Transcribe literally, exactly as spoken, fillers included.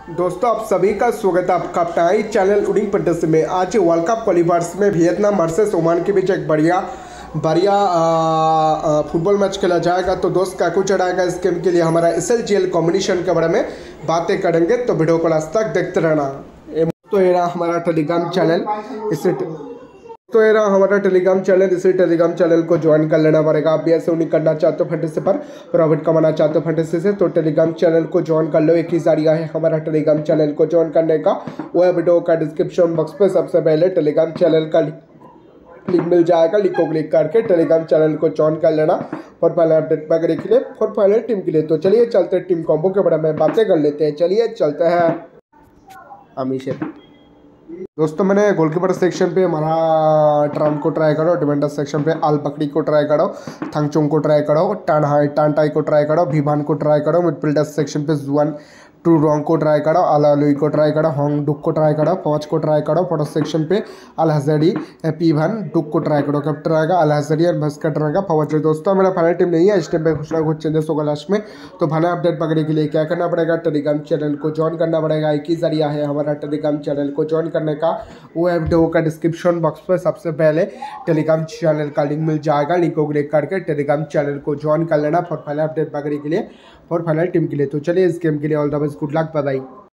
दोस्तों आप सभी का स्वागत है आपका अपना ही चैनल उड़िंग पट्टे में। आज वर्ल्ड कप क्वालिफायर्स में वियतनाम वर्सेस ओमान के बीच एक बढ़िया बढ़िया फुटबॉल मैच खेला जाएगा। तो दोस्त क्या कुछ चढ़ाएगा इस गेम के लिए हमारा S L G L combination के बारे में बातें करेंगे, तो वीडियो को लास्ट तक देखते रहना। तो ये रहा हमारा टेलीग्राम चैनल, इसे तो ये रहा हमारा टेलीग्राम चैनल। इसी टेलीग्राम चैनल को ज्वाइन कर लेना पड़ेगा। आप भी ऐसे उन्हीं करना चाहते हो फंटेसी पर प्रॉफिट कमाना चाहते हो फंटेसी से, तो टेलीग्राम चैनल को ज्वाइन कर लो। एक ही जरिया है हमारा टेलीग्राम चैनल को ज्वाइन करने का, वो है वीडियो का डिस्क्रिप्शन बॉक्स पे सबसे पहले टेलीग्राम चैनल का लिंक मिल जाएगा। लिंक को क्लिक करके टेलीग्राम चैनल को ज्वाइन कर लेना और पहले अपडेट वगैरह के लिए और पहले टीम के लिए। तो चलिए चलते हैं टीम कॉम्बो के बारे में बातें कर लेते हैं। चलिए चलते हैं अमीशे। दोस्तों मैंने गोलकीपर सेक्शन पे हमारा ट्रम्प को ट्राई करो, डिफेंडर सेक्शन पे आल बकरी को ट्राई करो, थंगचोंग को ट्राई करो, टानहाई टानटाई को ट्राई करो, भिभान को ट्राई करो, मिडफील्डर सेक्शन पे जुआन टू रॉन्ग को ट्राई करो, अलालुई को ट्राई करो, होंग डुक को ट्राई करो, फौज को ट्राई करो, फोटो सेक्शन पे अल हजरी पीभान डुक को ट्राई करो। कैप्टन रहेगा अल हजरी और भस्कट रहेगा फौज। दोस्तों मेरा फाइनल टीम नहीं है, इस टाइम पे कुछ ना कुछ चेंजेस होगा लास्ट में। तो फाइनल अपडेट पकड़ने के लिए क्या करना पड़ेगा, टेलीग्राम चैनल को ज्वाइन करना पड़ेगा। एक ही जरिया है हमारा टेलीग्राम चैनल को ज्वाइन करने का, वो है वीडियो का डिस्क्रिप्शन बॉक्स पर सबसे पहले टेलीग्राम चैनल का लिंक मिल जाएगा। लिंक को क्लिक करके टेलीग्राम चैनल को ज्वाइन कर लेना फॉर फाइनल अपडेट पकड़ने के लिए और फाइनल टीम के लिए। तो चलिए इस गेम के लिए all the best, good luck, bye bye.